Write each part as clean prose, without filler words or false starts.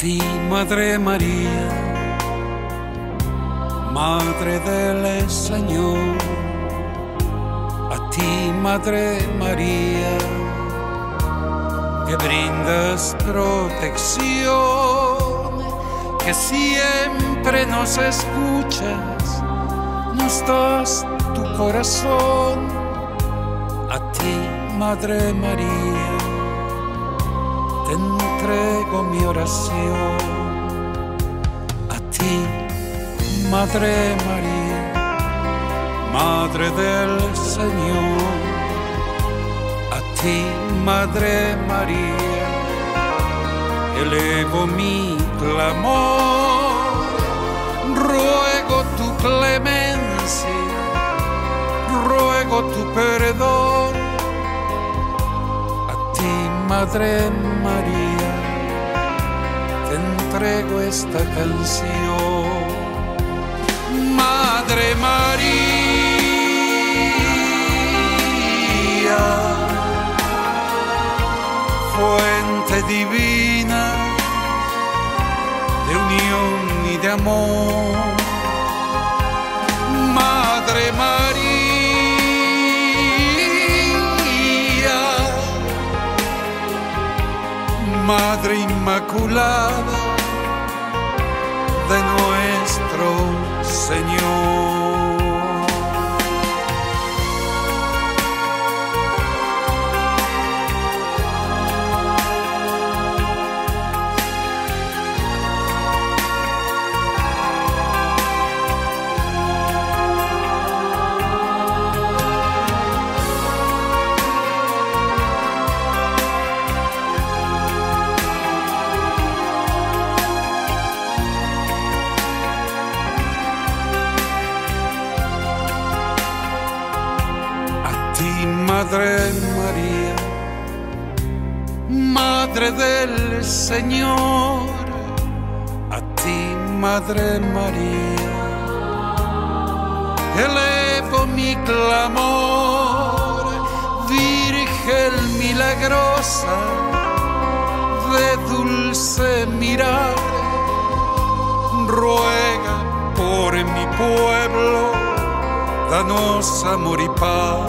ti, Madre María, Madre del Señor, a ti, Madre María, que brindas protección, que siempre nos escuchas, nos das tu corazón. A ti, Madre María, te entrego mi oración. A ti, Madre María, Madre del Señor, a ti, Madre María, elevo mi clamor, ruego tu clemencia, ruego tu perdón. A ti, Madre María, te entrego esta canción. Madre María, fuente divina de unión y de amor. Madre María, Madre Inmaculada de nuestro Señor. Madre María, Madre del Señor, a ti, Madre María, elevo mi clamor, Virgen milagrosa, de dulce mirar, ruega por mi pueblo, danos amor y paz.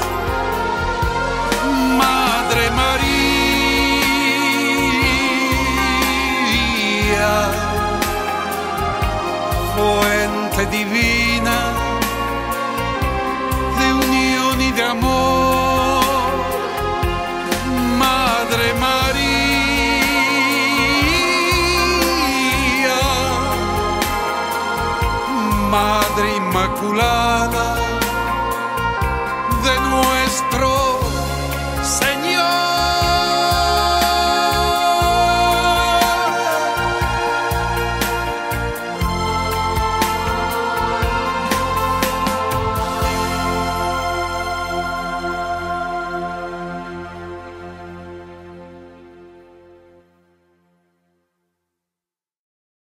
Madre María, fuente divina de unión y de amor. Madre María, Madre Inmaculada